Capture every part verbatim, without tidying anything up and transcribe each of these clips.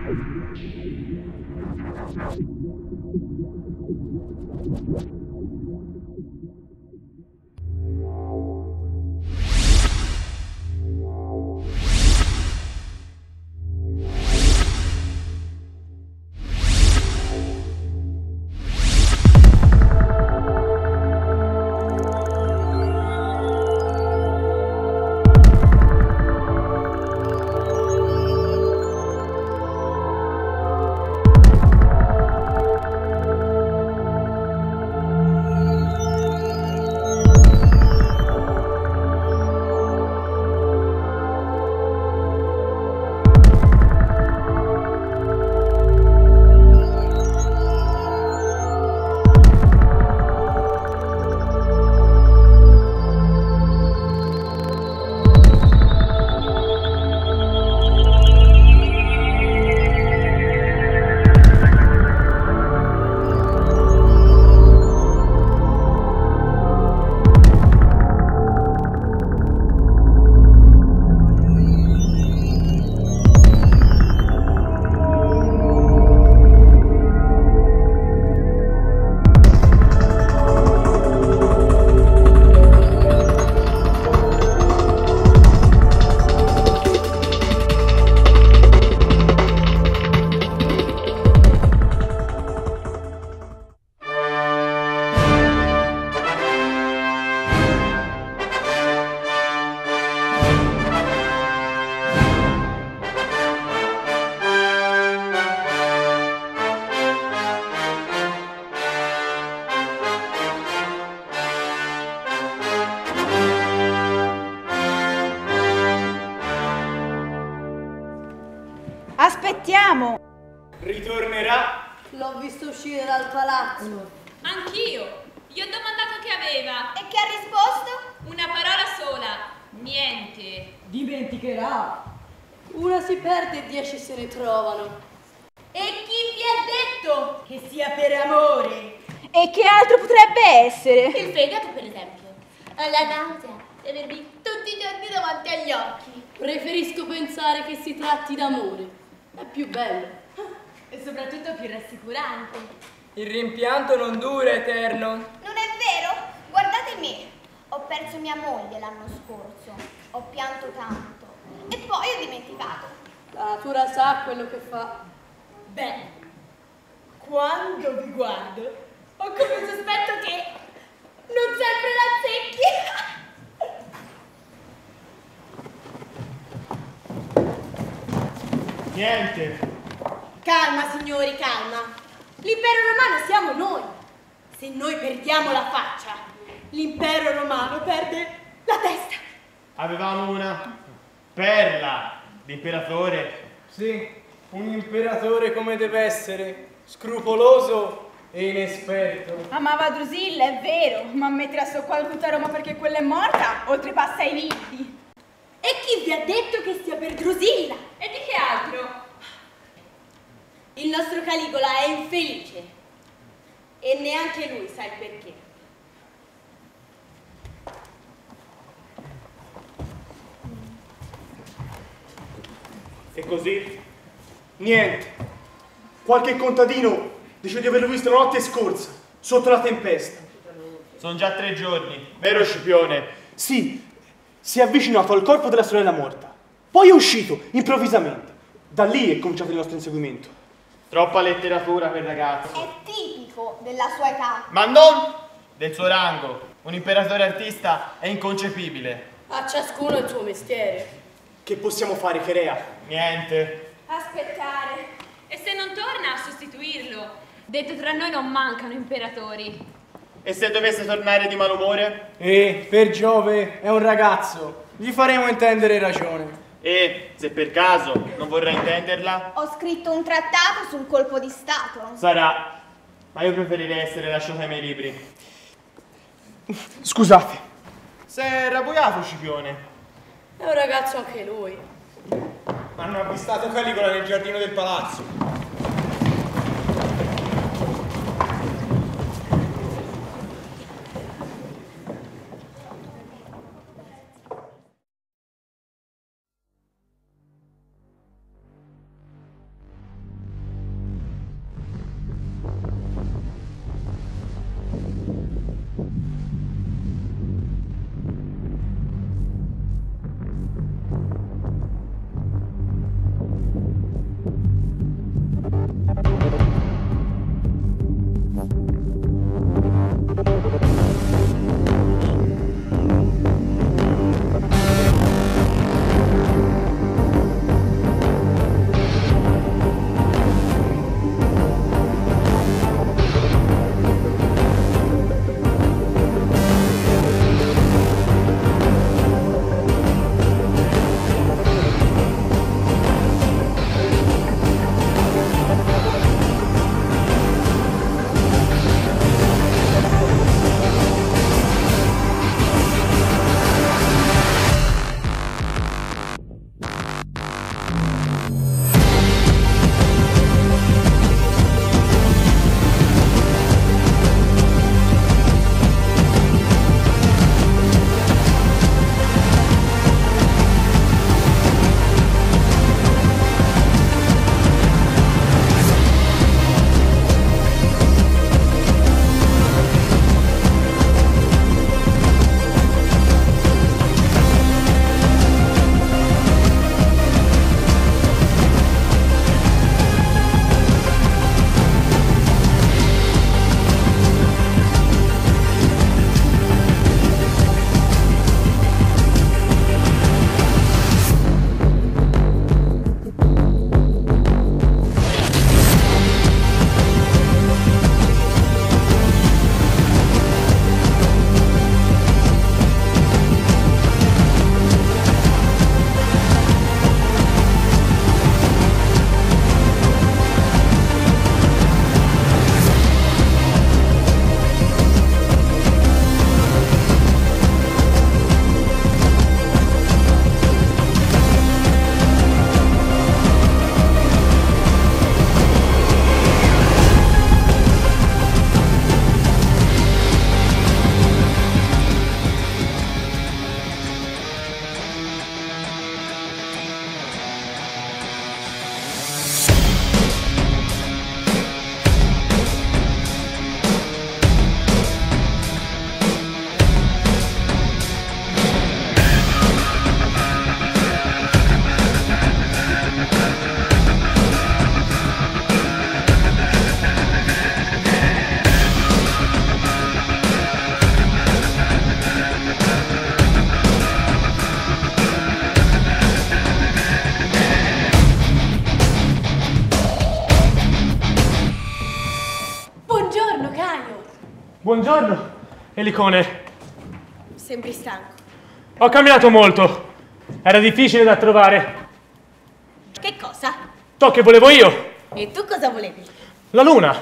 Aspettiamo! Ritornerà! L'ho visto uscire dal palazzo. Anch'io! Gli ho domandato che aveva. E che ha risposto? Una parola sola. Niente. Dimenticherà. Una si perde e dieci se ne trovano. E chi vi ha detto? Che sia per amore! E che altro potrebbe essere? Il fegato, per esempio. Ho la nausea di avervi tutti i giorni davanti agli occhi. Preferisco pensare che si tratti d'amore. È più bello. E soprattutto più rassicurante. Il rimpianto non dura eterno. Non è vero? Guardate me. Ho perso mia moglie l'anno scorso. Ho pianto tanto. E poi ho dimenticato. La natura sa quello che fa. Beh, quando vi guardo, ho come un sospetto che Non sempre la Niente. Calma, signori, calma. L'impero romano siamo noi. Se noi perdiamo la faccia, l'impero romano perde la testa. Avevamo una perla d'imperatore. Sì, un imperatore come deve essere, scrupoloso e inesperto. Amava Drusilla, è vero, ma metterà su qualcuta a Roma perché quella è morta, oltrepassa i vivi. E chi vi ha detto che sia per Drusilla? E di che altro? Il nostro Caligola è infelice e neanche lui sa il perché. E così? Niente. Qualche contadino dice di averlo visto la notte scorsa, sotto la tempesta. Sono già tre giorni, vero Scipione? Sì, si è avvicinato al corpo della sorella morta. Poi è uscito, improvvisamente. Da lì è cominciato il nostro inseguimento. Troppa letteratura per ragazzi. È tipico della sua età. Ma non del suo rango. Un imperatore artista è inconcepibile. A ciascuno il suo mestiere. Che possiamo fare, Cherea? Niente. Aspettare. E se non torna, a sostituirlo. Detto tra noi, non mancano imperatori. E se dovesse tornare di malumore? E per Giove è un ragazzo, gli faremo intendere ragione. E se per caso non vorrà intenderla? Ho scritto un trattato sul colpo di Stato. Sarà, ma io preferirei essere lasciata ai miei libri. Scusate. Si è rabbuiato Scipione. È un ragazzo anche lui. Hanno avvistato Caligola nel giardino del palazzo. Buongiorno, Elicone. Sembri stanco. Ho camminato molto. Era difficile da trovare. Che cosa? Ciò che volevo io. E tu cosa volevi? La luna.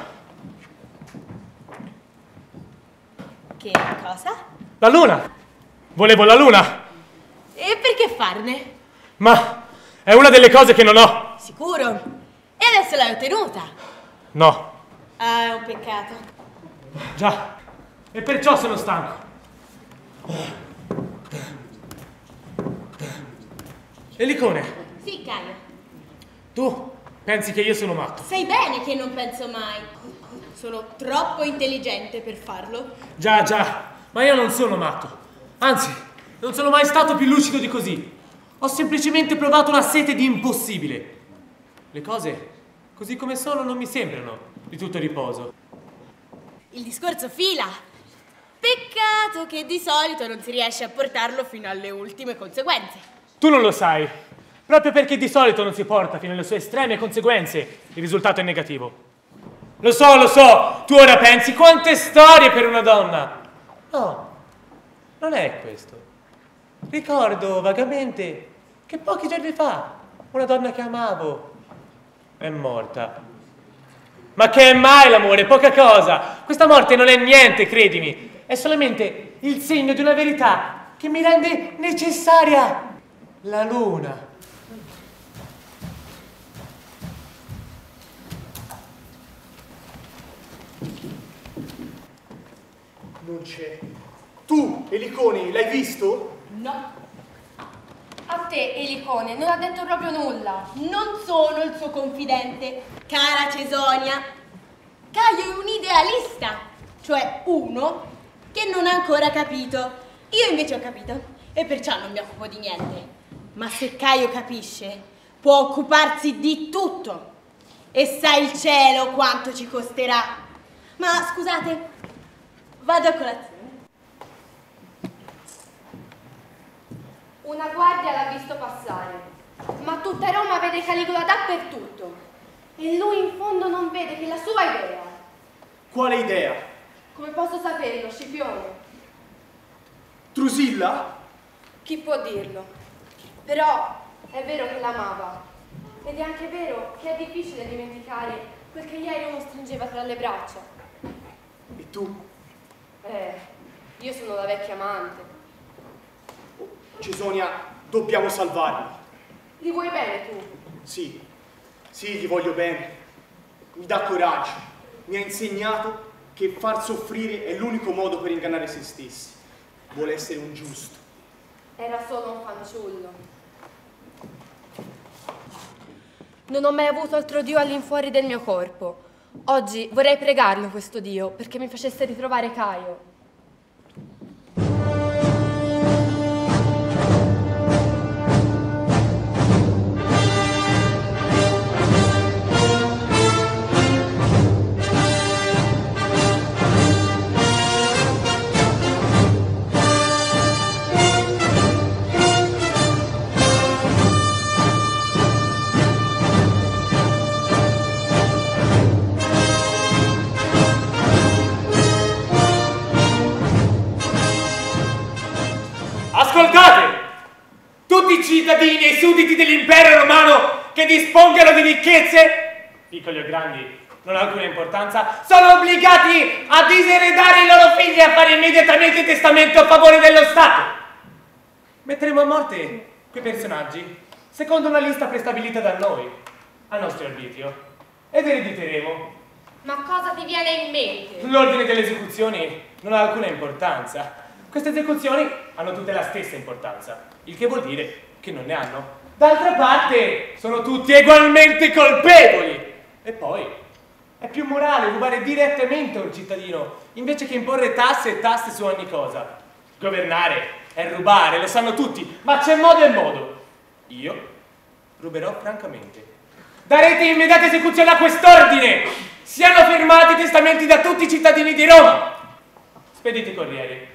Che cosa? La luna. Volevo la luna. E perché farne? Ma è una delle cose che non ho. Sicuro? E adesso l'hai ottenuta? No. Ah, è un peccato. Già. E perciò sono stanco. Elicone. Sì, Caio. Tu pensi che io sono matto? Sai bene che non penso mai. Sono troppo intelligente per farlo. Già, già. Ma io non sono matto. Anzi, non sono mai stato più lucido di così. Ho semplicemente provato una sete di impossibile. Le cose, così come sono, non mi sembrano di tutto riposo. Il discorso fila. Peccato che di solito non si riesce a portarlo fino alle ultime conseguenze. Tu non lo sai. Proprio perché di solito non si porta fino alle sue estreme conseguenze, il risultato è negativo. Lo so, lo so. Tu ora pensi quante storie per una donna. No, non è questo. Ricordo vagamente che pochi giorni fa una donna che amavo è morta. Ma che è mai l'amore? Poca cosa. Questa morte non è niente, credimi. È solamente il segno di una verità che mi rende necessaria la luna. Non c'è. Tu, Elicone, l'hai visto? No, A te, Elicone, non ha detto proprio nulla. non sono il suo confidente, cara Cesonia. Caio è un idealista, cioè uno che non ha ancora capito. Io invece ho capito e perciò non mi occupo di niente. Ma se Caio capisce, può occuparsi di tutto. E sa il cielo quanto ci costerà. Ma scusate, vado a colazione. Una guardia l'ha visto passare, ma tutta Roma vede Caligola dappertutto. E lui in fondo non vede che la sua idea. Quale idea? Come posso saperlo, Scipione? Drusilla? Chi può dirlo? Però è vero che l'amava. Ed è anche vero che è difficile dimenticare quel che ieri uno stringeva tra le braccia. E tu? Eh, io sono la vecchia amante. Cesonia, dobbiamo salvarli. Li vuoi bene tu? Sì, sì, gli voglio bene. Mi dà coraggio. Mi ha insegnato che far soffrire è l'unico modo per ingannare se stessi. Vuole essere un giusto. Era solo un fanciullo. Non ho mai avuto altro Dio all'infuori del mio corpo. Oggi vorrei pregarlo questo Dio perché mi facesse ritrovare Caio. Ascoltate! Tutti i cittadini e sudditi dell'impero romano che dispongano di ricchezze, piccoli o grandi, non ha alcuna importanza, sono obbligati a diseredare i loro figli e a fare immediatamente testamento a favore dello Stato. Metteremo a morte quei personaggi secondo una lista prestabilita da noi, a nostro arbitrio, ed erediteremo. Ma cosa ti viene in mente? L'ordine delle esecuzioni non ha alcuna importanza. Queste esecuzioni hanno tutte la stessa importanza, il che vuol dire che non ne hanno. D'altra parte, sono tutti ugualmente colpevoli. E poi, è più morale rubare direttamente a un cittadino, invece che imporre tasse e tasse su ogni cosa. Governare è rubare, lo sanno tutti, ma c'è modo e modo. Io ruberò francamente. Darete immediata esecuzione a quest'ordine! Siano firmati i testamenti da tutti i cittadini di Roma! Spedite i corrieri.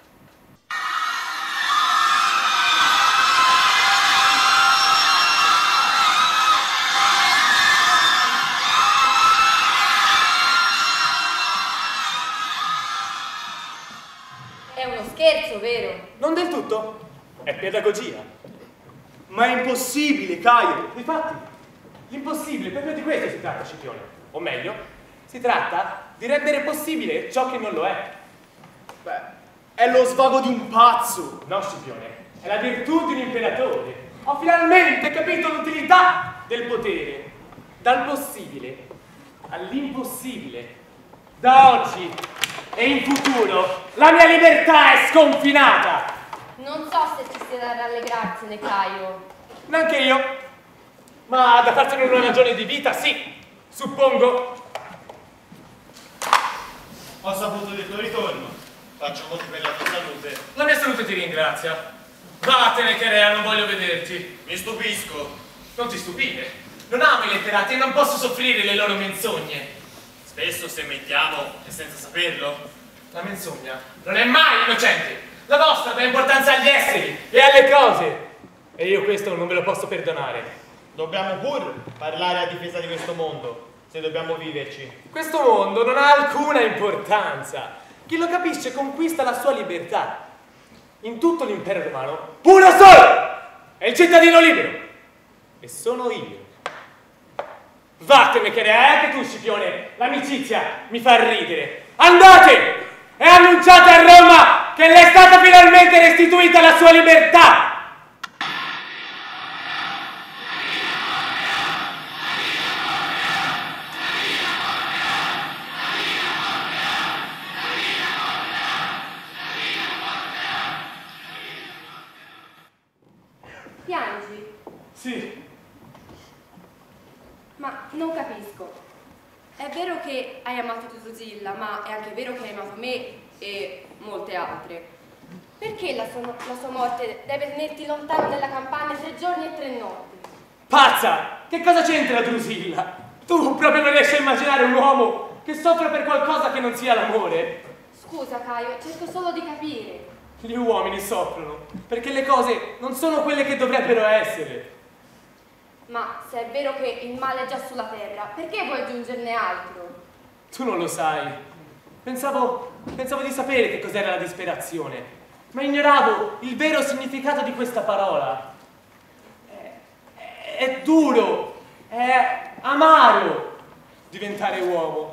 È uno scherzo, vero? Non del tutto, è pedagogia. Ma è impossibile, Caio. Infatti, l'impossibile, proprio di questo si tratta, Scipione. O meglio, si tratta di rendere possibile ciò che non lo è. Beh, è lo svago di un pazzo. No, Scipione, è la virtù di un imperatore. Ho finalmente capito l'utilità del potere. Dal possibile all'impossibile. Da oggi e in futuro la mia libertà è sconfinata. Non so se ci sia da rallegrarsene, Caio. Neanche io. Ma da farsene una ragione di vita, sì. Suppongo. Ho saputo del tuo ritorno. Faccio conti per la tua salute. La mia salute ti ringrazia. Vattene, Cherea, non voglio vederti. Mi stupisco. Non ti stupire. Non amo i letterati e non posso soffrire le loro menzogne. Spesso se mentiamo e senza saperlo. La menzogna non è mai innocente. La vostra dà importanza agli esseri e alle cose. E io questo non ve lo posso perdonare. Dobbiamo pur parlare a difesa di questo mondo, se dobbiamo viverci. Questo mondo non ha alcuna importanza. Chi lo capisce conquista la sua libertà. In tutto l'impero romano, uno solo è il cittadino libero. E sono io. Vattene, che ne hai anche tu, Scipione. L'amicizia mi fa ridere. Andate e annunciate a Roma che le è stata finalmente restituita la sua libertà. Piangi? Sì. Ma non capisco. È vero che hai amato Drusilla, ma è anche vero che hai amato me e molte altre. Perché la sua, la sua morte deve tenerti lontano dalla campagna tre giorni e tre notti? Pazza! Che cosa c'entra Drusilla? Tu proprio non riesci a immaginare un uomo che soffre per qualcosa che non sia l'amore? Scusa, Caio, cerco solo di capire. Gli uomini soffrono perché le cose non sono quelle che dovrebbero essere. Ma se è vero che il male è già sulla terra, perché vuoi aggiungerne altro? Tu non lo sai. Pensavo, pensavo di sapere che cos'era la disperazione, ma ignoravo il vero significato di questa parola. È, è, è duro, è amaro diventare uomo.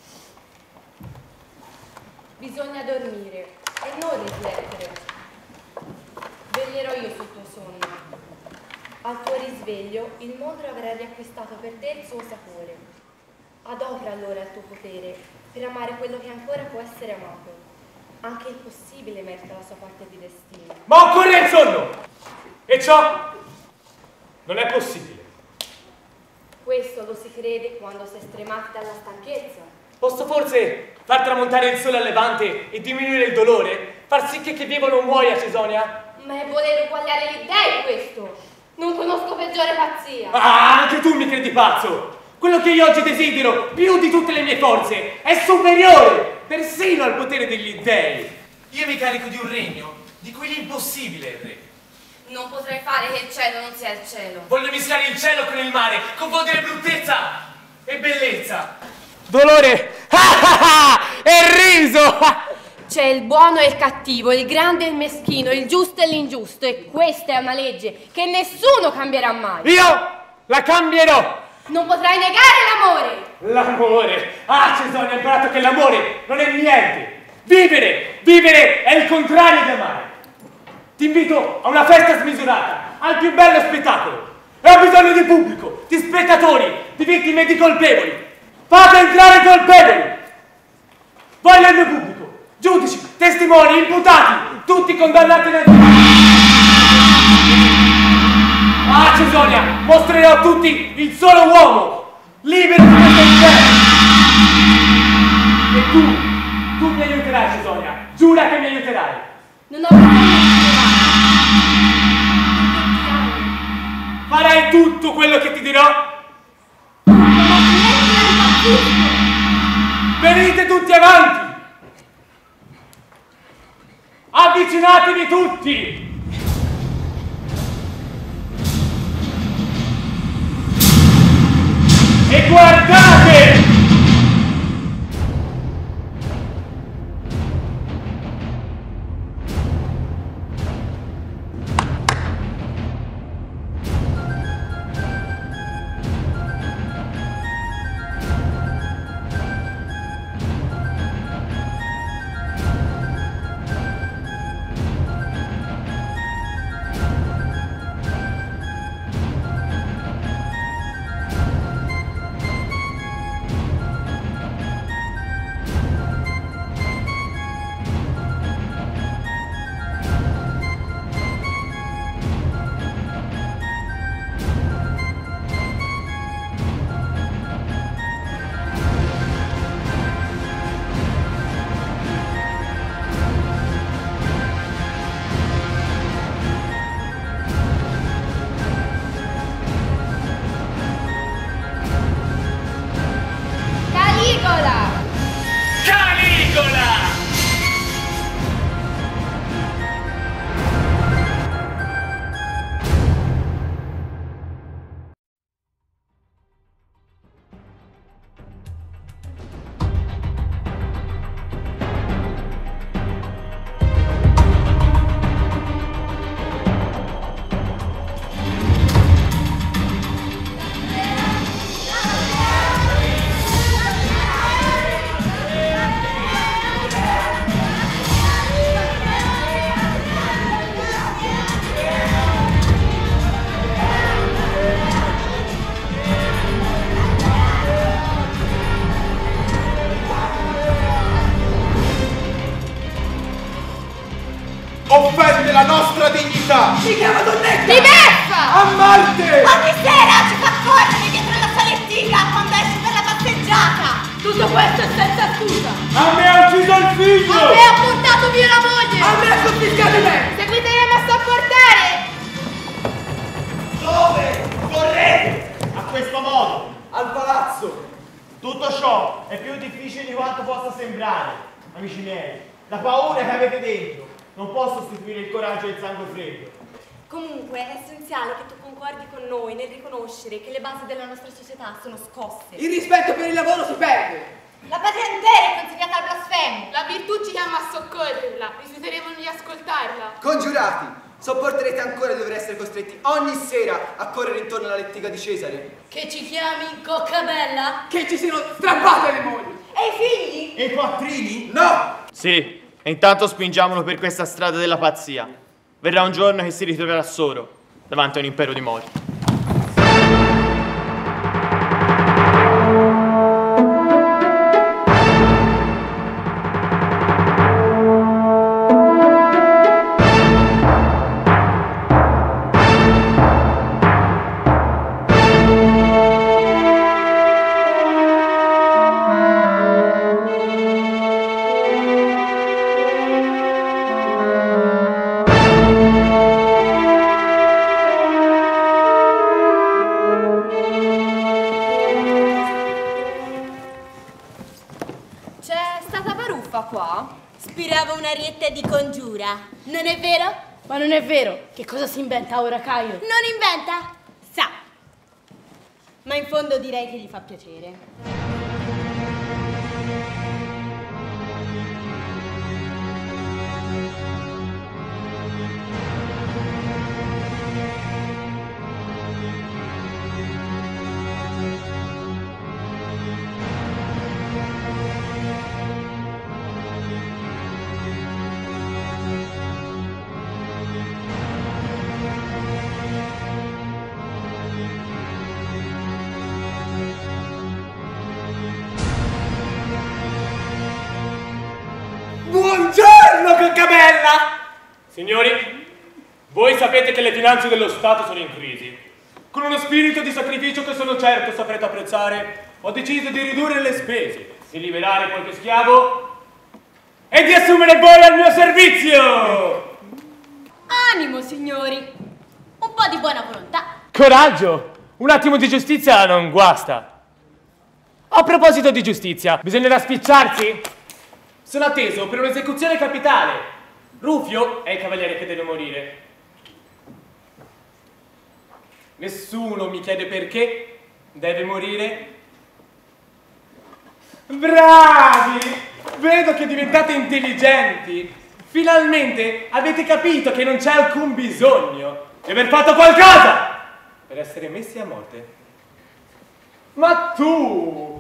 Bisogna dormire e non riflettere. Veglierò io sul tuo sonno. Al tuo risveglio il mondo avrà riacquistato per te il suo sapore. Adopera allora il tuo potere per amare quello che ancora può essere amato. Anche il possibile merita la sua parte di destino. Ma occorre il sonno! E ciò non è possibile. Questo lo si crede quando si è stremati dalla stanchezza. Posso forse far tramontare il sole al levante e diminuire il dolore? Far sì che chi vivo non muoia, Cesonia? Ma è voler uguagliare gli dèi questo! Non conosco peggiore pazzia! Ah, anche tu mi credi pazzo! Quello che io oggi desidero, più di tutte le mie forze, è superiore persino al potere degli dèi. Io mi carico di un regno di cui l'impossibile è il re. Non potrei fare che il cielo non sia il cielo. Voglio mischiare il cielo con il mare, confondere bruttezza e bellezza. Dolore e riso. C'è il buono e il cattivo, il grande e il meschino, il giusto e l'ingiusto, e questa è una legge che nessuno cambierà mai. Io la cambierò. Non potrai negare l'amore. L'amore. Ah, Cesonia, ho imparato che l'amore non è niente. Vivere, vivere è il contrario di amare. Ti invito a una festa smisurata, al più bello spettacolo. E ho bisogno di pubblico, di spettatori, di vittime e di colpevoli. Fate entrare i colpevoli. Voglio il mio pubblico, giudici, testimoni, imputati, tutti condannati nel... Ah, Cesonia, mostrerò a tutti il solo uomo, libero di questo inferno. E tu, tu mi aiuterai, Cesonia, giura che mi aiuterai. Non ho bisogno di giurare. Farai tutto quello che ti dirò? Venite tutti avanti! Avvicinatevi tutti! E guardate! Offende la nostra dignità! Si chiama Donnetta! Mi beffa! A Marte! Ogni sera ci fa correre dietro la salettica quando esce per la passeggiata! Tutto questo è senza scusa! A me ha ucciso il figlio! A me ha portato via la moglie! A me ha confiscato me! Seguiteremo a sopportare! Dove? Correte! A questo modo al palazzo. Tutto ciò è più difficile di quanto possa sembrare, amici miei. La paura che avete dentro non può sostituire il coraggio e il sangue freddo. Comunque è essenziale che tu concordi con noi nel riconoscere che le basi della nostra società sono scosse. Il rispetto per il lavoro si perde. La patria intera è consegnata al blasfemo. La virtù ci chiama a soccorrerla, rifiuteremo di ascoltarla. Congiurati, sopporterete ancora di dover essere costretti ogni sera a correre intorno alla lettiga di Cesare? Che ci chiami coccabella? Che ci siano strappate le mogli! E i figli? E i quattrini? No! Sì, e intanto spingiamolo per questa strada della pazzia. Verrà un giorno che si ritroverà solo davanti a un impero di morti. Qua? Spiravo un'arietta di congiura, non è vero? Ma non è vero. Che cosa si inventa ora Caio? Non inventa? Sa. Ma in fondo direi che gli fa piacere. Buongiorno, Coccabella! Signori, voi sapete che le finanze dello Stato sono in crisi. Con uno spirito di sacrificio che sono certo saprete apprezzare, ho deciso di ridurre le spese, di liberare qualche schiavo e di assumere voi al mio servizio! Animo, signori! Un po' di buona volontà. Coraggio! Un attimo di giustizia non guasta. A proposito di giustizia, bisognerà spicciarsi? Sono atteso per un'esecuzione capitale. Rufio è il cavaliere che deve morire. Nessuno mi chiede perché deve morire. Bravi! Vedo che diventate intelligenti. Finalmente avete capito che non c'è alcun bisogno di aver fatto qualcosa per essere messi a morte. Ma tu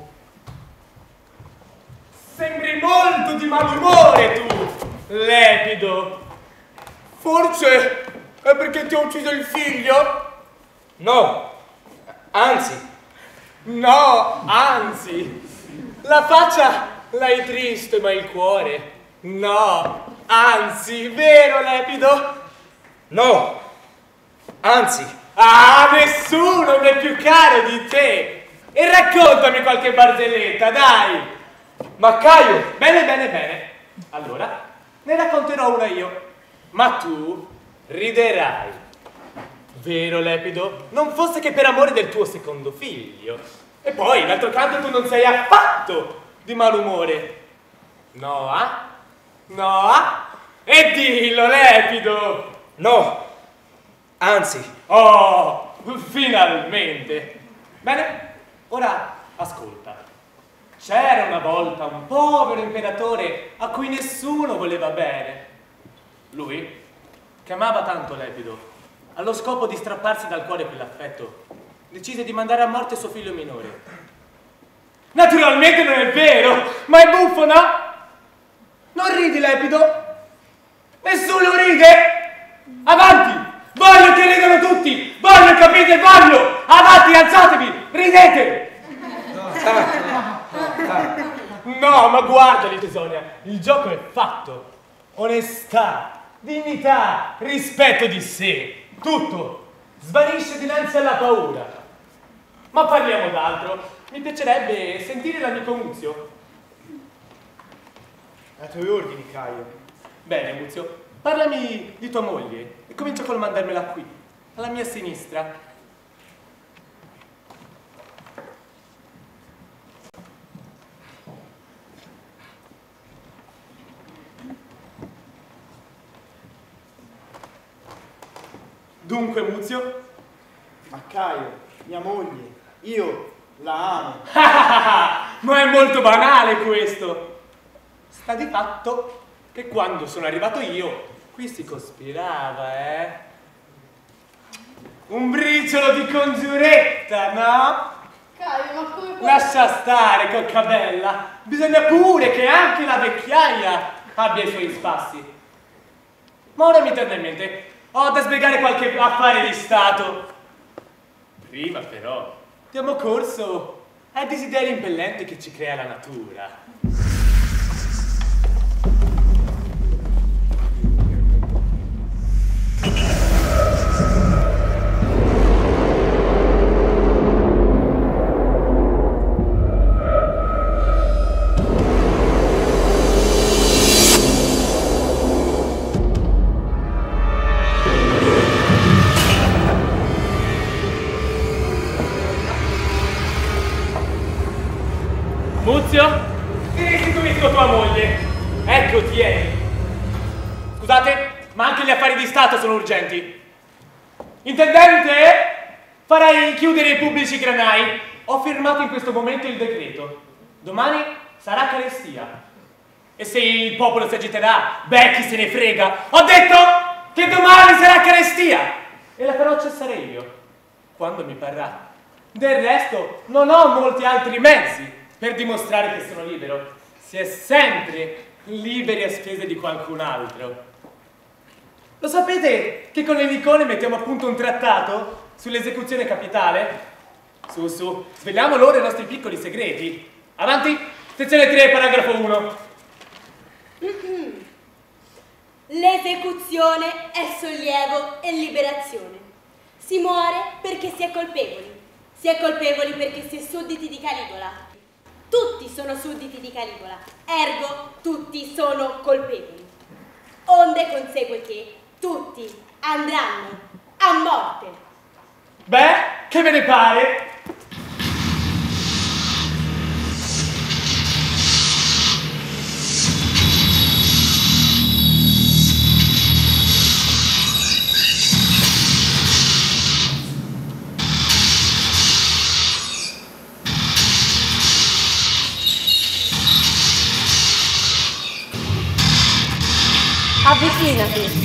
sembri molto di malumore, tu, Lepido. Forse è perché ti ho ucciso il figlio? No, anzi. No, anzi. La faccia l'hai triste, ma il cuore no. Anzi, vero, Lepido? No, anzi. Ah, nessuno mi è più caro di te. E raccontami qualche barzelletta, dai. Ma Caio! Bene, bene, bene. Allora, ne racconterò una io. Ma tu riderai. Vero, Lepido? Non fosse che per amore del tuo secondo figlio. E poi, d'altro canto, tu non sei affatto di malumore. No, ah? No, ah? E dillo, Lepido! No, anzi. Oh, finalmente. Bene, ora ascolta. C'era una volta un povero imperatore a cui nessuno voleva bene. Lui, che amava tanto Lepido, allo scopo di strapparsi dal cuore quell'affetto, decise di mandare a morte suo figlio minore. Naturalmente non è vero, ma è buffo, no? Non ridi, Lepido? Nessuno ride? Avanti! Voglio che ridano tutti! Voglio, capite, voglio! Avanti, alzatevi! Ridete! No, ma guardali, Tesonia, il gioco è fatto. Onestà, dignità, rispetto di sé, tutto svanisce dinanzi alla paura. Ma parliamo d'altro. Mi piacerebbe sentire l'amico Muzio. Ai tuoi ordini, Caio. Bene, Muzio, parlami di tua moglie e comincia col mandarmela qui, alla mia sinistra. Dunque, Muzio? Ma Caio, mia moglie, io la amo. Ma è molto banale questo. Sta di fatto che quando sono arrivato io, qui si cospirava, eh? Un briciolo di congiuretta, no? Caio, ma come puoi... Lascia stare, coccabella. Bisogna pure che anche la vecchiaia abbia i suoi spassi. Ma ora mi torna in mente, ho da spiegare qualche affare di Stato. Prima però diamo corso ai desideri impellenti che ci crea la natura. Muzio, ti restituisco tua moglie. Ecco, tieni. Scusate, ma anche gli affari di Stato sono urgenti. Intendente, farai chiudere i pubblici granai. Ho firmato in questo momento il decreto. Domani sarà carestia. E se il popolo si agiterà, beh, chi se ne frega. Ho detto che domani sarà carestia. E la farò cessare io, quando mi parrà. Del resto, non ho molti altri mezzi per dimostrare che sono libero. Si è sempre liberi a spese di qualcun altro. Lo sapete che con l'Enicone mettiamo a punto un trattato sull'esecuzione capitale? Su, su, sveliamo loro i nostri piccoli segreti. Avanti, sezione tre, paragrafo uno. L'esecuzione è sollievo e liberazione. Si muore perché si è colpevoli. Si è colpevoli perché si è sudditi di Caligola. Tutti sono sudditi di Caligola, ergo tutti sono colpevoli. Onde consegue che tutti andranno a morte. Beh, che ve ne pare? Avvicinati.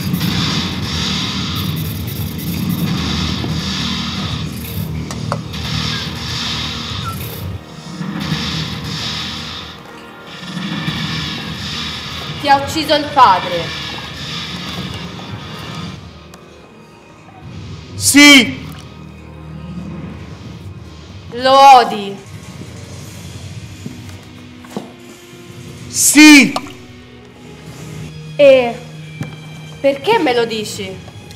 Ti ha ucciso il padre. Sì! Lo odi. Sì! E perché me lo dici?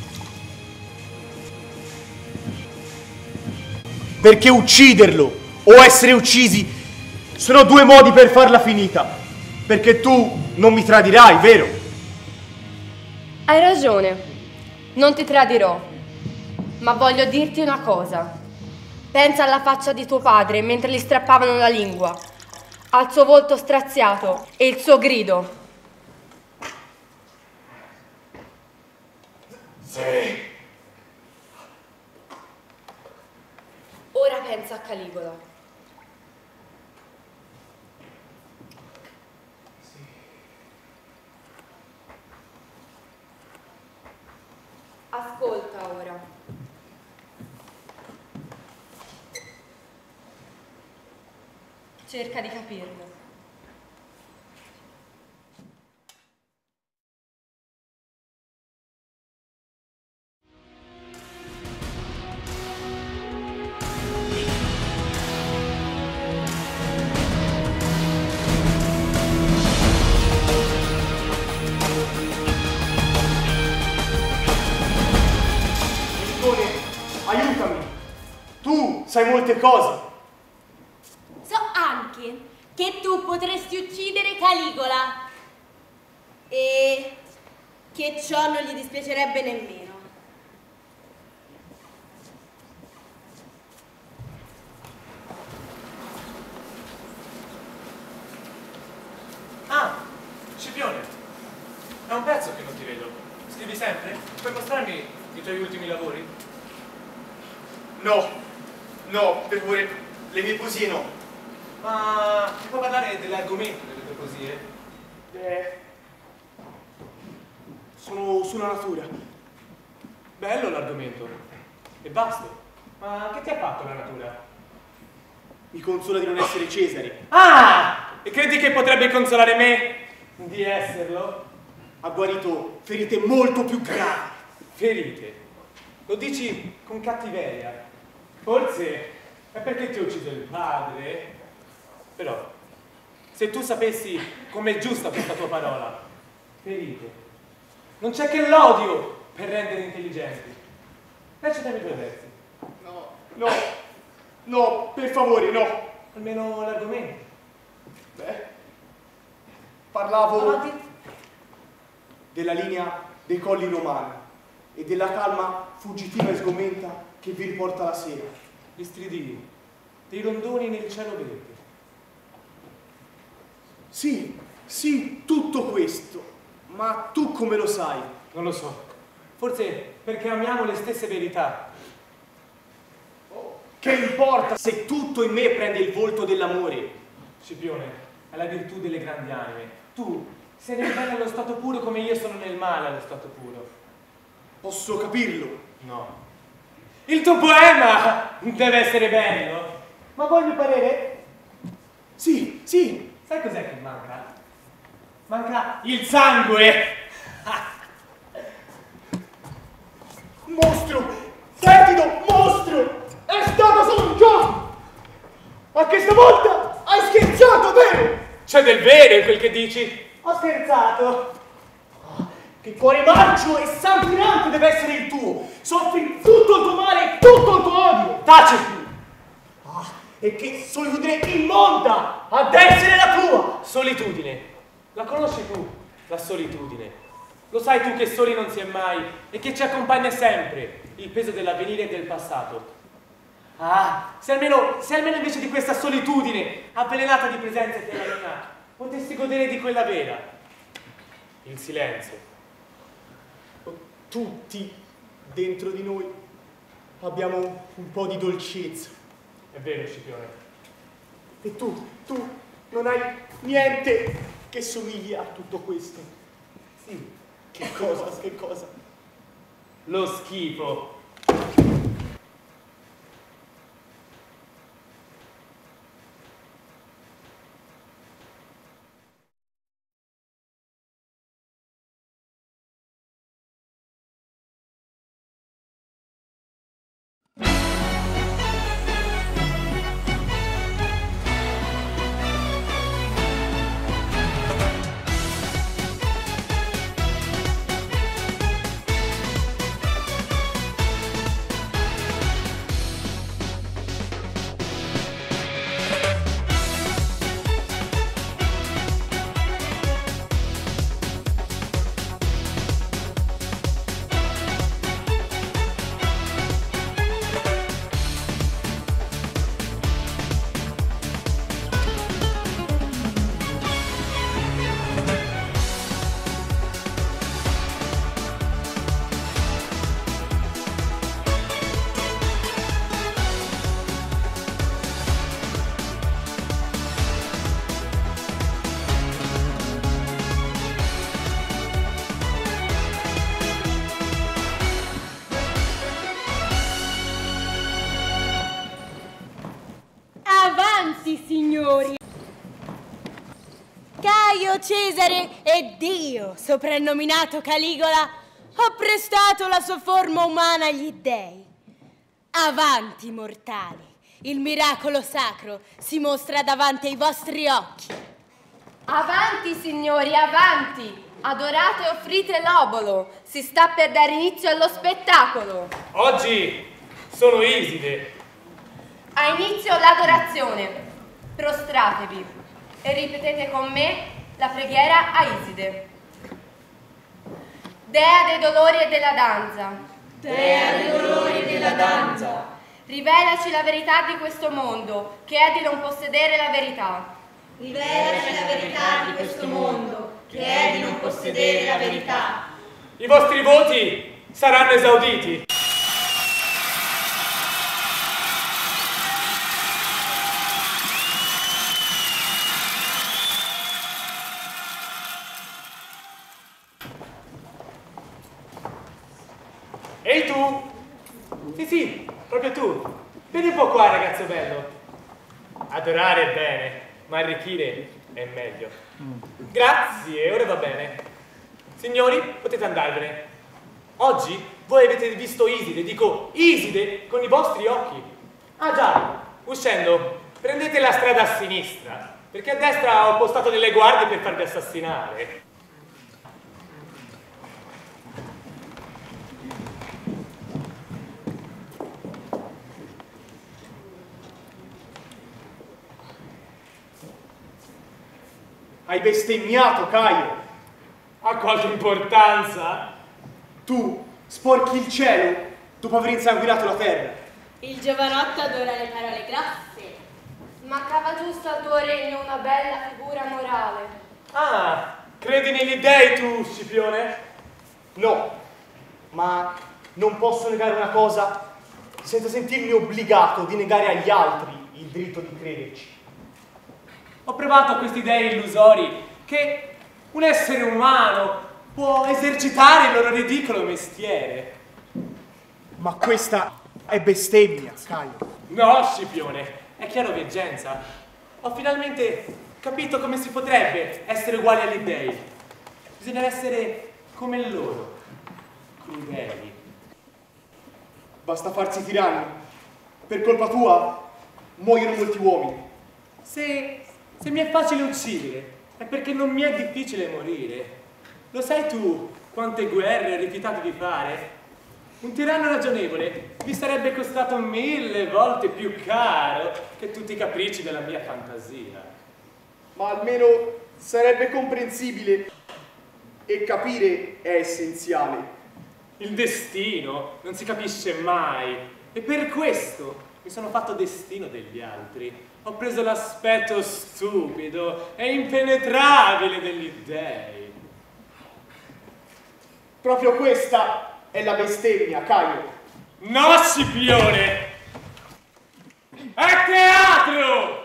Perché ucciderlo o essere uccisi sono due modi per farla finita. Perché tu non mi tradirai, vero? Hai ragione. Non ti tradirò. Ma voglio dirti una cosa. Pensa alla faccia di tuo padre mentre gli strappavano la lingua, al suo volto straziato e il suo grido. Sì. Ora pensa a Caligola. Sì. Ascolta ora. Cerca di capirlo. Aiutami! Tu sai molte cose! So anche che tu potresti uccidere Caligola e che ciò non gli dispiacerebbe nemmeno. Ah, Scipione, è un pezzo che non ti vedo. Scrivi sempre? Puoi mostrarmi I tuoi ultimi lavori? No, no, per favore, le mie poesie no. Ma ti può parlare dell'argomento delle tue poesie? Eh, sono sulla natura. Bello l'argomento. E basta. Ma che ti ha fatto la natura? Mi consola di non essere Cesare. Ah! E credi che potrebbe consolare me di esserlo? Ha guarito ferite molto più gravi. Ferite? Lo dici con cattiveria. Forse è perché ti ha ucciso il padre. Però, se tu sapessi com'è giusta questa tua parola, ferite, non c'è che l'odio per rendere intelligenti. Recitami due versi. No, no, no, per favore, no. Almeno l'argomento. Beh, parlavo Avanti. della linea dei colli romani e della calma fuggitiva e sgomenta che vi riporta la sera. Gli stridini, dei rondoni nel cielo verde. Sì, sì, tutto questo. Ma tu come lo sai? Non lo so. Forse perché amiamo le stesse verità. Oh, che importa se tutto in me prende il volto dell'amore? Scipione, è la virtù delle grandi anime. Tu sei nel bene allo stato puro come io sono nel male allo stato puro. Posso capirlo? No. Il tuo poema deve essere bello. Ma vuoi il mio parere? Sì, sì. Sai cos'è che manca? Manca il sangue! Mostro! Fetido mostro! È stato solo un gioco! Ma questa volta hai scherzato, vero? C'è del vero in quel che dici? Ho scherzato! Che cuore marcio e sanguinante deve essere il tuo! Soffri tutto il tuo male e tutto il tuo odio! Taci! Ah, e che solitudine immonda ad essere la tua! Solitudine. La conosci tu, la solitudine. Lo sai tu che soli non si è mai e che ci accompagna sempre il peso dell'avvenire e del passato. Ah, se almeno, se almeno invece di questa solitudine avvelenata di presenza che è la mia, potessi godere di quella vera. Il silenzio. Tutti dentro di noi abbiamo un po' di dolcezza. È vero, Scipione. E tu, tu non hai niente che somiglia a tutto questo. Sì. Che cosa, che cosa? Lo schifo. Signori, Caio Cesare e Dio, soprannominato Caligola, ha prestato la sua forma umana agli dei. Avanti, mortali, il miracolo sacro si mostra davanti ai vostri occhi. Avanti, signori, avanti! Adorate e offrite l'obolo, si sta per dare inizio allo spettacolo. Oggi sono Iside. Ha inizio l'adorazione. Prostratevi e ripetete con me la preghiera a Iside. Dea dei dolori e della danza. Dea dei dolori e della danza. Rivelaci la verità di questo mondo, che è di non possedere la verità. Rivelaci la verità di questo mondo, che è di non possedere la verità. I vostri voti saranno esauditi. Ehi tu! Sì, sì, proprio tu. Vieni un po' qua, ragazzo bello. Adorare è bene, ma arricchire è meglio. Grazie, ora va bene. Signori, potete andarvene. Oggi voi avete visto Iside, dico Iside, con i vostri occhi. Ah già, uscendo, prendete la strada a sinistra, perché a destra ho postato delle guardie per farvi assassinare. Hai bestemmiato, Caio. Ha qualche importanza? Tu sporchi il cielo dopo aver insanguinato la terra. Il giovanotto adora le parole grasse. Mancava giusto al tuo regno una bella figura morale. Ah, credi negli dèi tu, Scipione? No, ma non posso negare una cosa senza sentirmi obbligato di negare agli altri il diritto di crederci. Ho provato a questi dèi illusori che un essere umano può esercitare il loro ridicolo mestiere. Ma questa è bestemmia, Caio. No, Scipione, è chiaro veggenza. Ho finalmente capito come si potrebbe essere uguali agli dèi. Bisogna essere come loro, crudeli. Basta farsi tiranni. Per colpa tua muoiono molti uomini. Se, se mi è facile uccidere, è perché non mi è difficile morire. Lo sai tu quante guerre ho rifiutato di fare? Un tiranno ragionevole vi sarebbe costato mille volte più caro che tutti i capricci della mia fantasia. Ma almeno sarebbe comprensibile e capire è essenziale. Il destino non si capisce mai e per questo mi sono fatto destino degli altri. Ho preso l'aspetto stupido e impenetrabile degli dèi. Proprio questa è la bestemmia, Caio. No, Scipione! È teatro!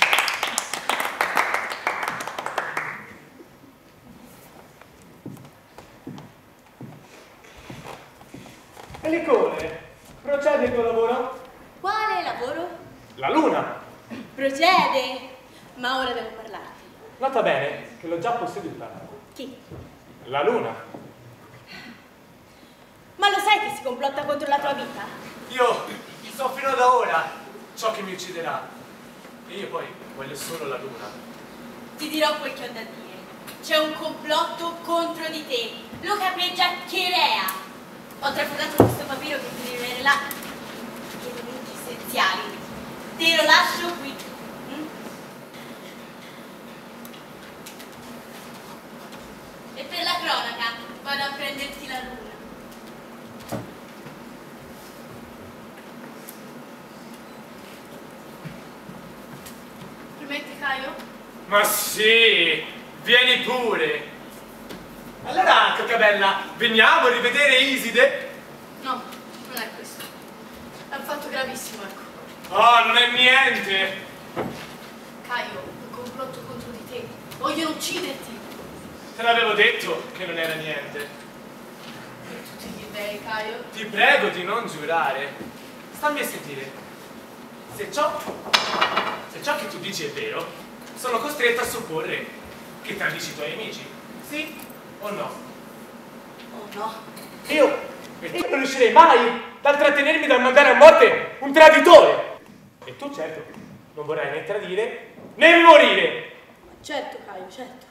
Elicone, procede il tuo lavoro? Quale lavoro? La luna! Procede, ma ora devo parlarti. Nota bene che l'ho già posseduta. Chi? La luna. Ma lo sai che si complotta contro la tua vita? Io so fino ad ora ciò che mi ucciderà. E io poi voglio solo la luna. Ti dirò quel che ho da dire. C'è un complotto contro di te. Lo capeggia Cherea. Ho trafugato questo papiro che ti rivelerà gli elementi essenziali. Te lo lascio qui. Mm? E per la cronaca vado a prenderti la luna. Prometti, Caio? Ma sì, vieni pure. Allora, Coccabella, veniamo a rivedere Iside? No, non è questo. È un fatto gravissimo, ecco. Oh, non è niente. Caio, un complotto contro di te. Vogliono ucciderti. Te l'avevo detto che non era niente. Per tutti gli dèi, Caio. Ti prego di non giurare. Stammi a sentire. Se ciò, se ciò che tu dici è vero, sono costretto a supporre che tradisci i tuoi amici. Sì o no? Oh no. Io, io non riuscirei mai dal trattenermi dal mandare a morte un traditore. E tu certo non vorrai né tradire né morire. Certo, Caio, certo.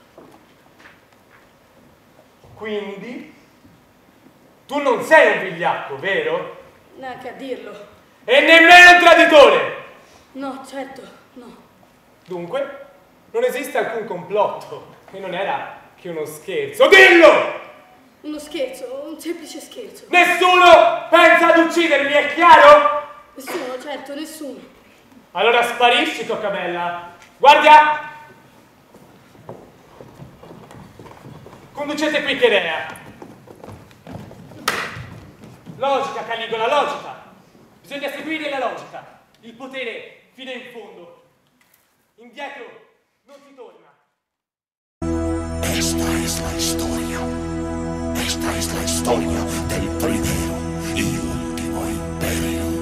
Quindi tu non sei un vigliacco, vero? Neanche a dirlo. E nemmeno un traditore! No, certo, no. Dunque, non esiste alcun complotto e non era che uno scherzo. Dillo! Uno scherzo, un semplice scherzo. Nessuno pensa ad uccidermi, è chiaro? Nessuno, certo, nessuno. Allora sparisci, Coccabella. Guardia! Conducete qui Cherea. Logica, Caligola, logica. Bisogna seguire la logica. Il potere fino in fondo. Indietro non si torna. Esta es la historia. Esta es la historia del primero y último imperio.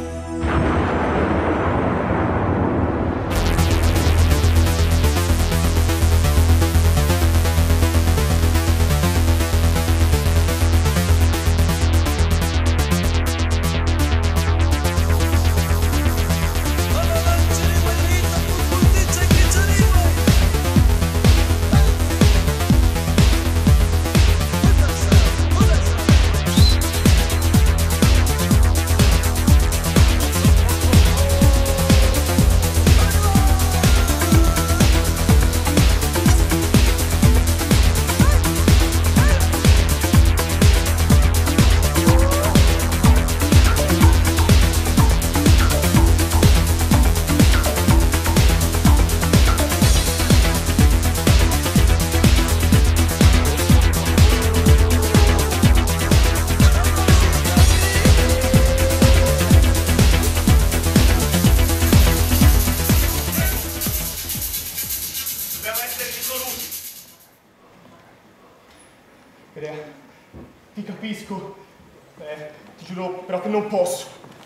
Crea, ti capisco, eh, ti giuro però che non posso.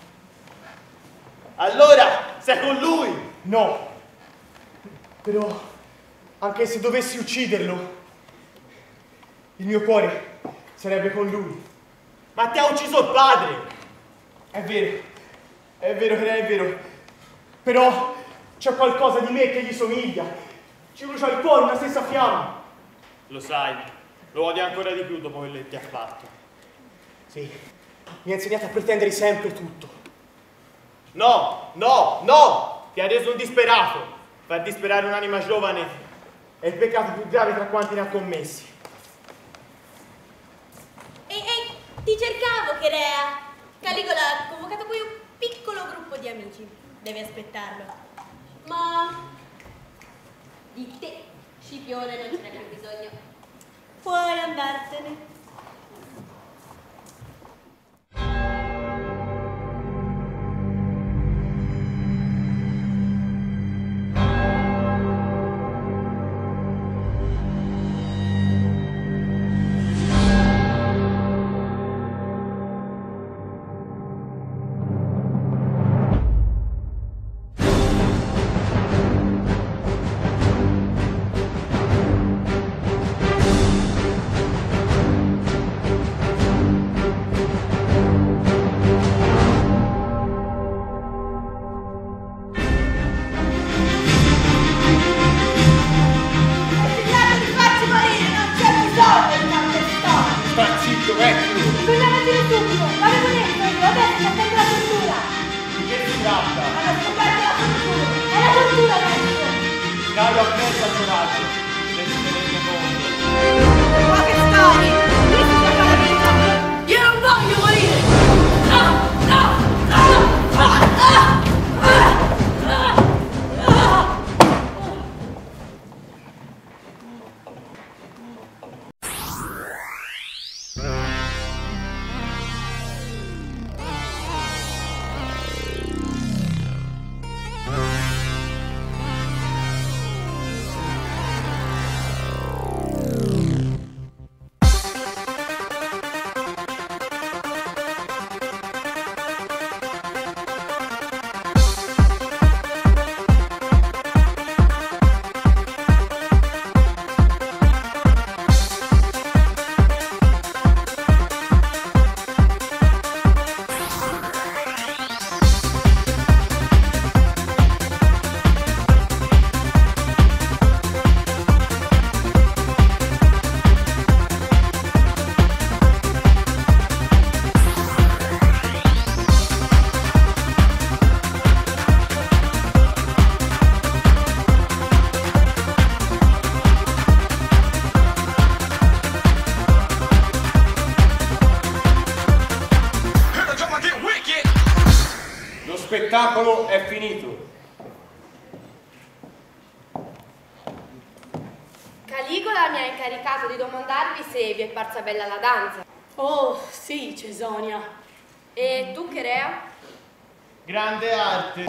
Allora, sei con lui? No, però anche se dovessi ucciderlo, il mio cuore sarebbe con lui. Ma ti ha ucciso il padre! È vero, è vero, Crea, è vero, però c'è qualcosa di me che gli somiglia, ci brucia il cuore una stessa fiamma. Lo sai, lo odio ancora di più dopo quello che ti ha fatto. Sì, mi ha insegnato a pretendere sempre tutto. No, no, no! Ti ha reso un disperato. Far disperare un'anima giovane è il peccato più grave tra quanti ne ha commessi. Ehi, ehi, ti cercavo, Cherea. Caligola ha convocato qui un piccolo gruppo di amici. Devi aspettarlo. Ma di te, Scipione, non ce n'è più bisogno. Puoi andartene. Lo spettacolo è finito. Caligola mi ha incaricato di domandarvi se vi è parsa bella la danza. Oh, sì, Cesonia. E tu, Cherea? Grande arte.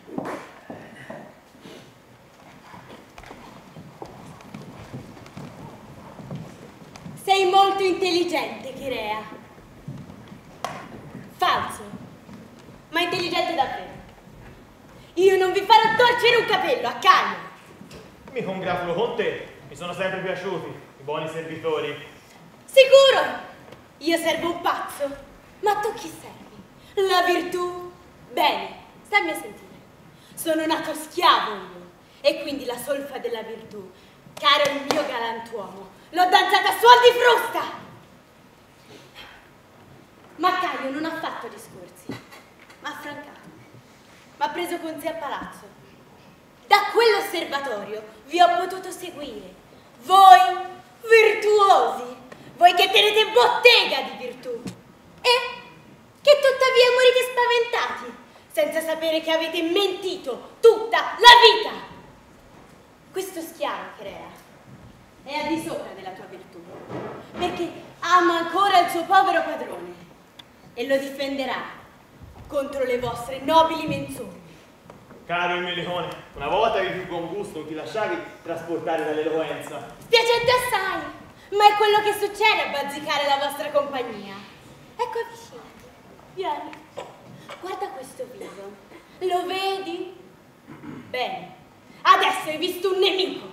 Sei molto intelligente, Cherea. Falso, ma intelligente davvero. Io non vi farò torcere un capello, a Caio. Mi congratulo con te. Mi sono sempre piaciuti i buoni servitori. Sicuro! Io servo un pazzo. Ma tu chi servi? La virtù? Bene, stammi a sentire. Sono nato schiavo io, e quindi la solfa della virtù, caro il mio galantuomo, l'ho danzata a suol di frusta! Ma Caio non ha fatto discorsi, ma ha francato. M'ha preso con sé a palazzo. Da quell'osservatorio vi ho potuto seguire. Voi, virtuosi, voi che tenete bottega di virtù, e che tuttavia morite spaventati, senza sapere che avete mentito tutta la vita. Questo schiavo, Cherea, è al di sopra della tua virtù, perché ama ancora il suo povero padrone e lo difenderà contro le vostre nobili menzogne. Caro il mio leone, una volta avevi più buon gusto, non ti lasciavi trasportare dall'eloquenza. Spiacente assai, ma è quello che succede a bazzicare la vostra compagnia. Ecco, avvicinati, vieni, guarda questo viso, lo vedi? Bene, adesso hai visto un nemico.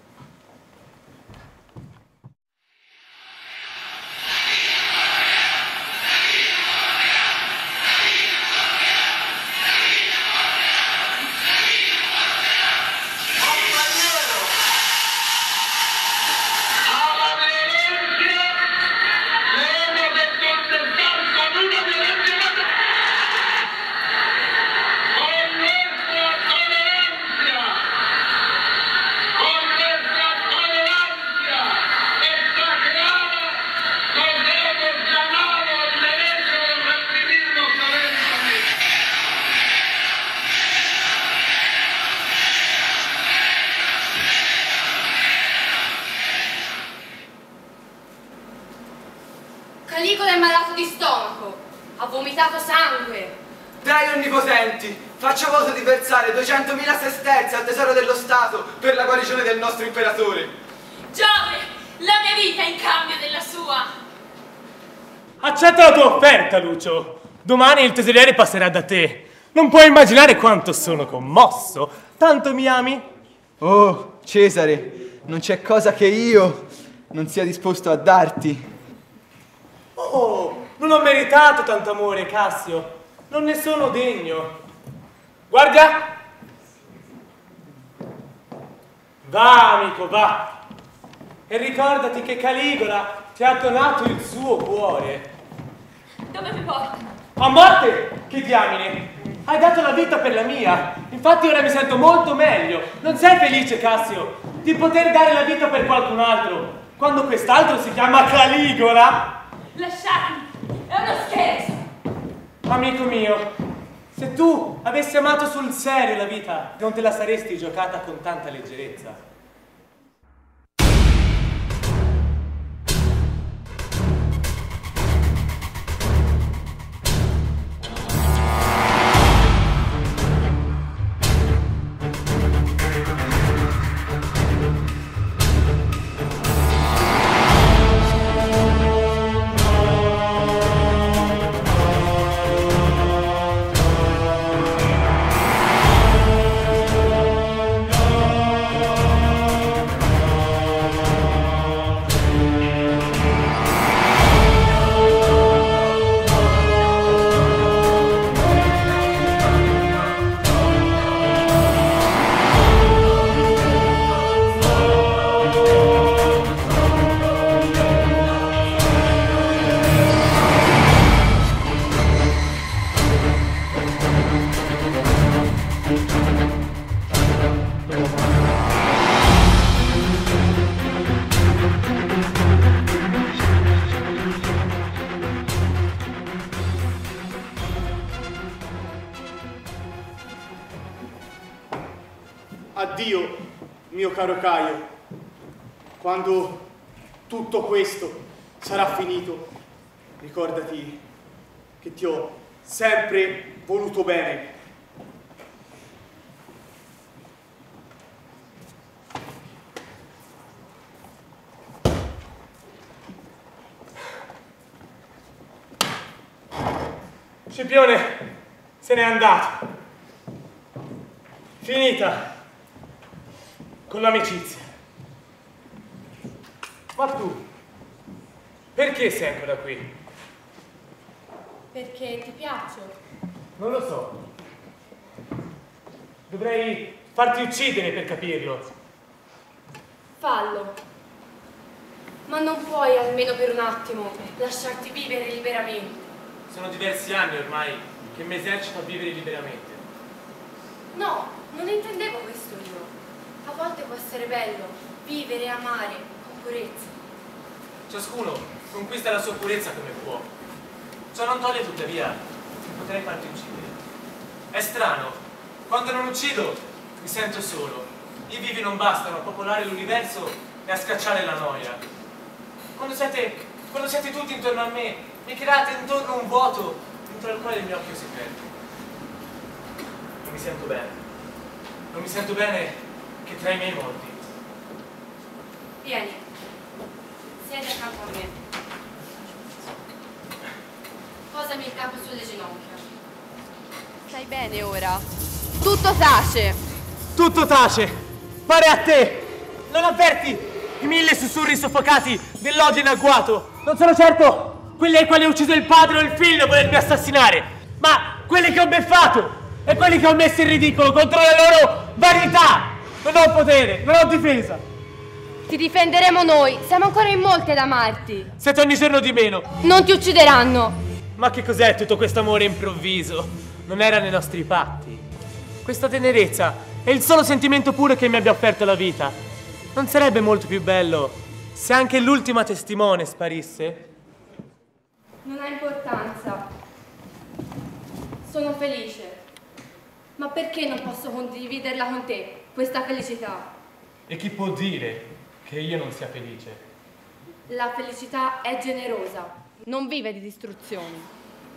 Caligola è malato di stomaco, ha vomitato sangue. Dei onnipotenti, faccio voto di versare duecentomila sesterzi al tesoro dello Stato per la guarigione del nostro imperatore. Giove, la mia vita in cambio della sua. Accetta la tua offerta, Lucio. Domani il tesoriere passerà da te. Non puoi immaginare quanto sono commosso. Tanto mi ami? Oh, Cesare, non c'è cosa che io non sia disposto a darti. Oh, non ho meritato tanto amore, Cassio. Non ne sono degno. Guarda! Va, amico, va. E ricordati che Caligola ti ha donato il suo cuore. Dove mi portano? A morte! Che diamine! Hai dato la vita per la mia. Infatti ora mi sento molto meglio. Non sei felice, Cassio, di poter dare la vita per qualcun altro, quando quest'altro si chiama Caligola? Lasciatemi! È uno scherzo! Amico mio, se tu avessi amato sul serio la vita, non te la saresti giocata con tanta leggerezza. Addio, mio caro Caio. Quando tutto questo sarà finito, ricordati che ti ho sempre voluto bene. Scipione se n'è andato. Finita con l'amicizia. Ma tu, perché sei ancora qui? Perché ti piaccio. Non lo so. Dovrei farti uccidere per capirlo. Fallo. Ma non puoi, almeno per un attimo, lasciarti vivere liberamente. Sono diversi anni ormai che mi esercito a vivere liberamente. No, non intendevo questo io. A volte può essere bello vivere e amare con purezza. Ciascuno conquista la sua purezza come può. Ciò non toglie tuttavia che potrei farti uccidere. È strano, quando non uccido mi sento solo. I vivi non bastano a popolare l'universo e a scacciare la noia. Quando siete, quando siete tutti intorno a me, mi create intorno un vuoto dentro al quale il mio occhio si perde. Non mi sento bene. Non mi sento bene che tra i miei morti. Vieni, siedi accanto a me. Posami il capo sulle ginocchia. Stai bene ora? Tutto tace. Tutto tace. Pare a te. Non avverti i mille sussurri soffocati dell'odio in agguato. Non sono certo quelli ai quali ho ucciso il padre o il figlio a volermi assassinare, ma quelli che ho beffato e quelli che ho messo in ridicolo contro la loro vanità. Non ho potere, non ho difesa. Ti difenderemo noi, siamo ancora in molti ad amarti. Siete ogni giorno di meno. Non ti uccideranno. Ma che cos'è tutto questo amore improvviso? Non era nei nostri patti. Questa tenerezza è il solo sentimento puro che mi abbia offerto la vita. Non sarebbe molto più bello se anche l'ultima testimone sparisse? Non ha importanza. Sono felice. Ma perché non posso condividerla con te, questa felicità? E chi può dire che io non sia felice? La felicità è generosa, non vive di distruzioni.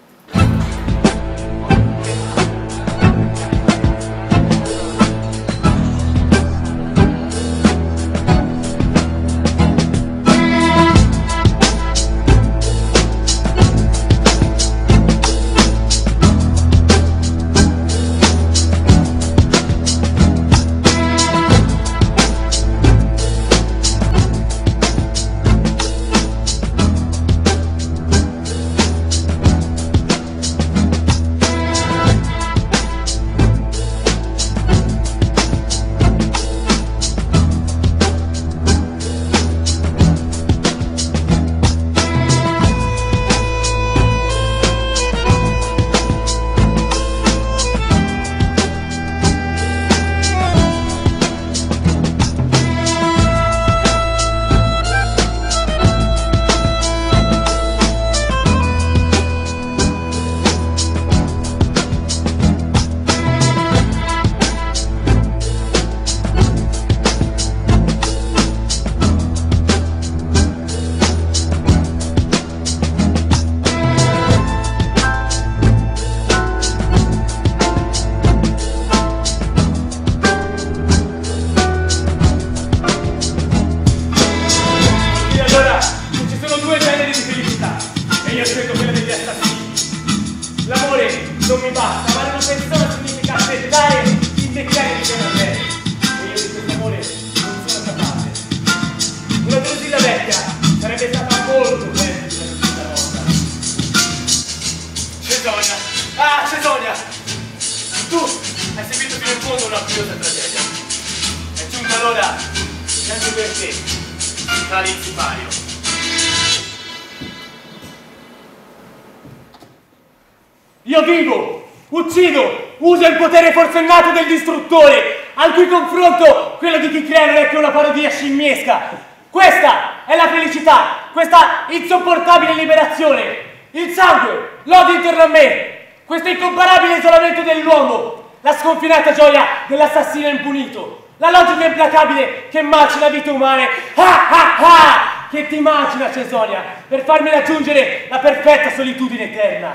Io vivo, uccido, uso il potere forsennato del distruttore, al cui confronto quello di chi crea non è che una parodia scimmiesca. Questa è la felicità, questa insopportabile liberazione, il sangue, l'odio intorno a me, questo incomparabile isolamento dell'uomo, la sconfinata gioia dell'assassino impunito, la logica implacabile che macina vite umane. Ah ah ah! Che ti macina, Cesonia, per farmi raggiungere la perfetta solitudine eterna.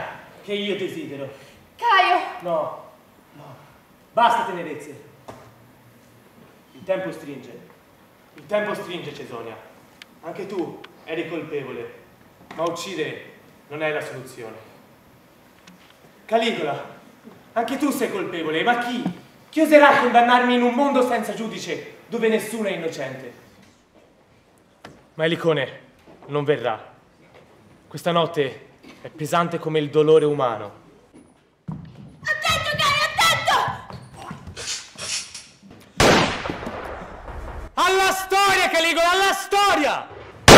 che io desidero. Caio! No, no, basta tenerezze. Il tempo stringe, il tempo stringe, Cesonia. Anche tu eri colpevole, ma uccidere non è la soluzione. Caligola, anche tu sei colpevole, ma chi? Chi oserà condannarmi in un mondo senza giudice, dove nessuno è innocente? Ma Elicone non verrà. Questa notte è pesante come il dolore umano. Attento, Caio, attento! Alla storia, Caligola, alla storia!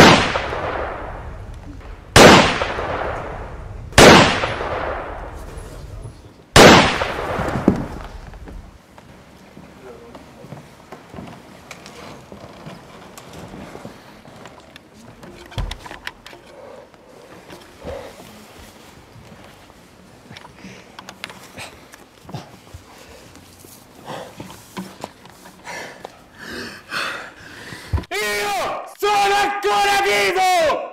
Sono ancora vivo!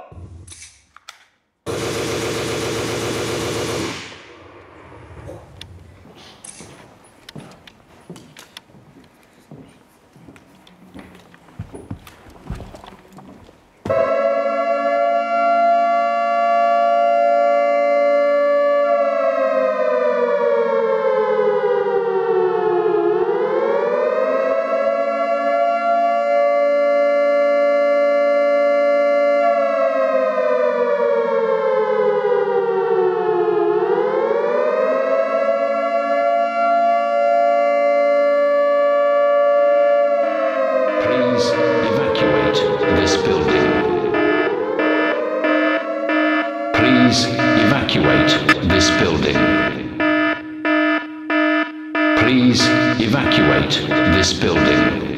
Please evacuate this building.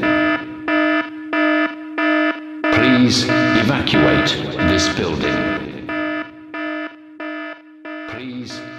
Please evacuate this building. Please